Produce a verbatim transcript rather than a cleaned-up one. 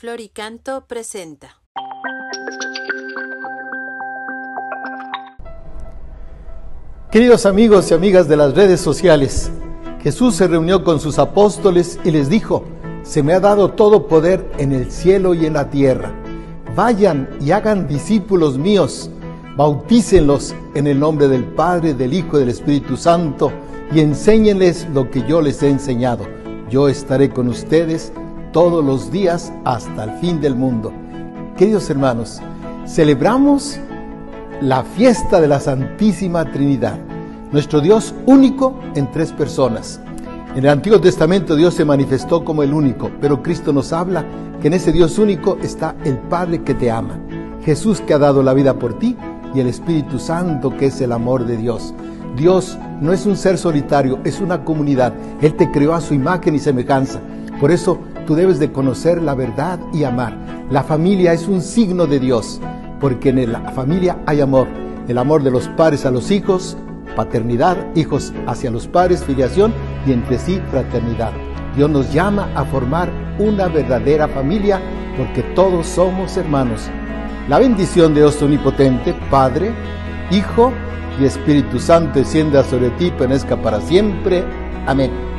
Floricanto presenta. Queridos amigos y amigas de las redes sociales, Jesús se reunió con sus apóstoles y les dijo: se me ha dado todo poder en el cielo y en la tierra. Vayan y hagan discípulos míos, bautícenlos en el nombre del Padre, del Hijo y del Espíritu Santo, y enséñenles lo que yo les he enseñado. Yo estaré con ustedes todos los días hasta el fin del mundo. Queridos hermanos, celebramos la fiesta de la Santísima Trinidad, nuestro Dios único en tres personas. En el Antiguo Testamento Dios se manifestó como el único, pero Cristo nos habla que en ese Dios único está el Padre que te ama, Jesús que ha dado la vida por ti, y el Espíritu Santo que es el amor de Dios. Dios no es un ser solitario, es una comunidad. Él te creó a su imagen y semejanza. Por eso tú debes de conocer la verdad y amar. La familia es un signo de Dios, porque en la familia hay amor. El amor de los padres a los hijos, paternidad, hijos hacia los padres, filiación, y entre sí fraternidad. Dios nos llama a formar una verdadera familia, porque todos somos hermanos. La bendición de Dios Omnipotente, Padre, Hijo y Espíritu Santo descienda sobre ti y permanezca para siempre. Amén.